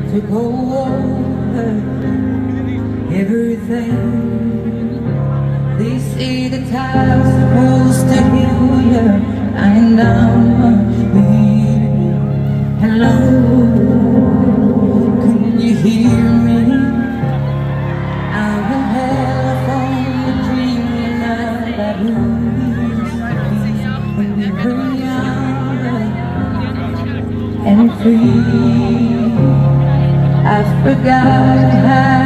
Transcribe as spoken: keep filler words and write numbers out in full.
to go over everything. They say the time's supposed to heal you, and I'm here. Hello, can you hear me? I will have on the dream that we when we were young and free. I forgot how